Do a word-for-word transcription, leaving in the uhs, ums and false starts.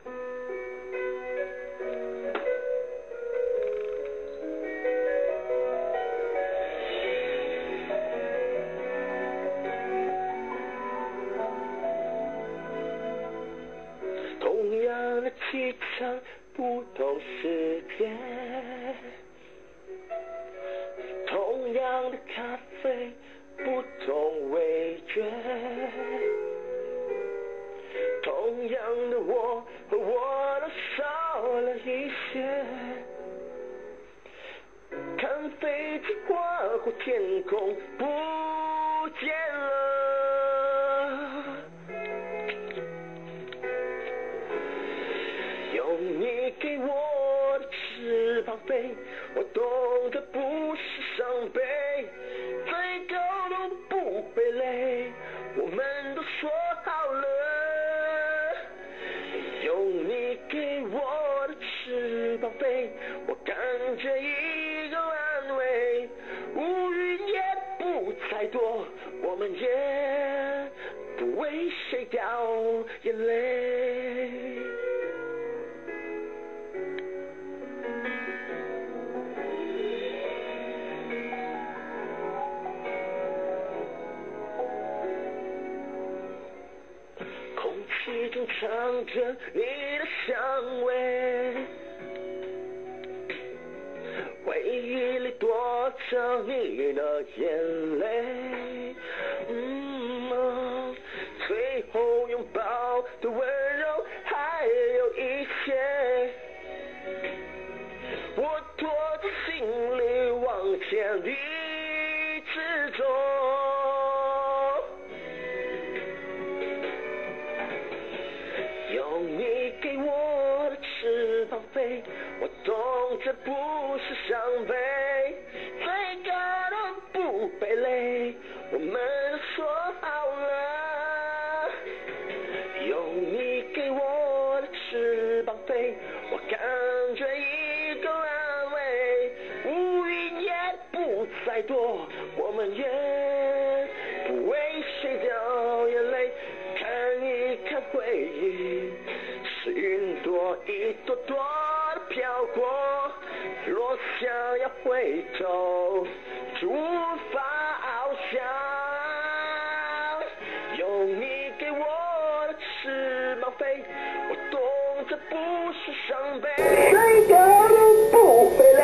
同样的机场，不同时间，同样的咖啡，不同味觉，同样的我和我都少了一些。看飞机划过天空，不见了。用你给我的翅膀飞，我懂得不是伤悲，最高都不会累，我们都说好了。用你给我的翅膀飞，我感觉一个安慰，乌云也不再多，我们也不为谁掉眼泪。空气中藏着你的香味，回忆里躲着你的眼泪，嗯、哦，最后拥抱的温柔还有一些，我拖着行李往前一直走。用你给我的翅膀飞，我懂这不是伤悲，最高都不会累，我们都说好了。用你给我的翅膀飞，我感觉一个安慰，乌云也不再多，我们也不为谁掉眼泪。看一看回忆，是云朵一朵朵的飘过，若想要回头，就无法翱翔。用你给我的翅膀飞，我懂这不是伤悲，最高都不会